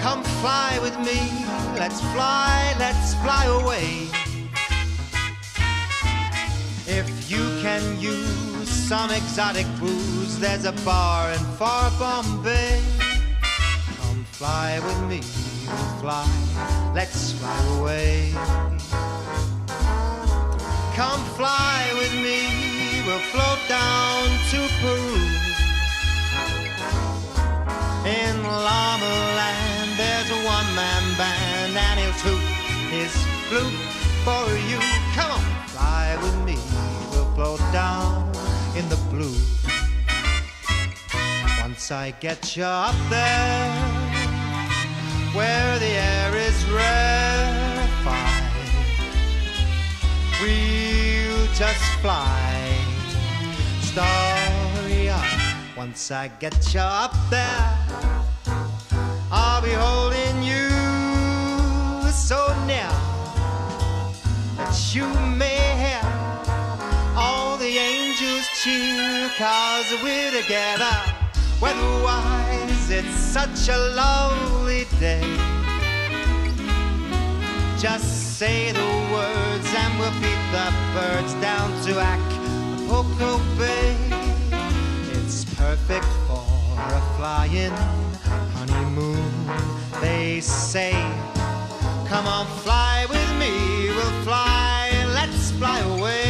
Come fly with me, let's fly away. If you can use some exotic booze, there's a bar in far Bombay. Come fly with me, we'll fly, let's fly away. Come fly with me, we'll float down to Peru. In Llama Land there's a one-man band, and he'll toot his flute for you. Come on, fly with me, we'll float down in the blue. Once I get you up there, where the air is rarefied, we'll just fly starry-eyed. Once I get you up there, I'll be holding you so near that you may hear all the angels cheer, 'cause we're together. Weather-wise, it's such a lovely day. Just say the words and we'll beat the birds down to Acapulco Bay. It's perfect for a flying honeymoon, they say. Come on, fly with me, we'll fly, let's fly away.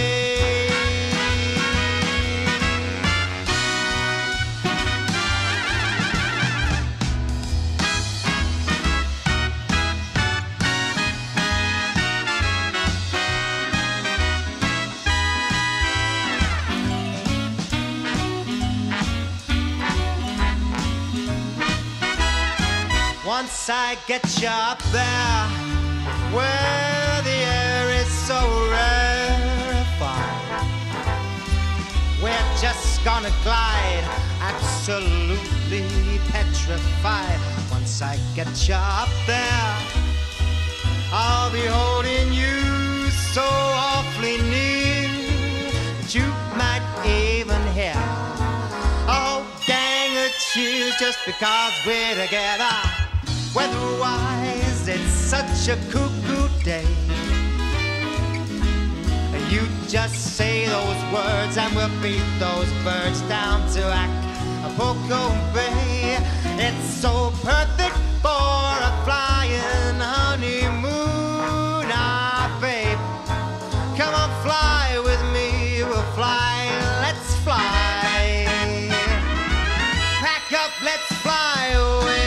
Once I get you up there, where the air is so rarefied, we're just gonna glide, absolutely petrified. Once I get you up there, I'll be holding you so awfully near that you might even hear oh dang a cheers, just because we're together. Weather-wise, it's such a cuckoo day. You just say those words and we'll beat those birds down to Acapulco Bay. It's so perfect for a flying honeymoon, ah, babe. Come on, fly with me, we'll fly, let's fly. Pack up, let's fly away.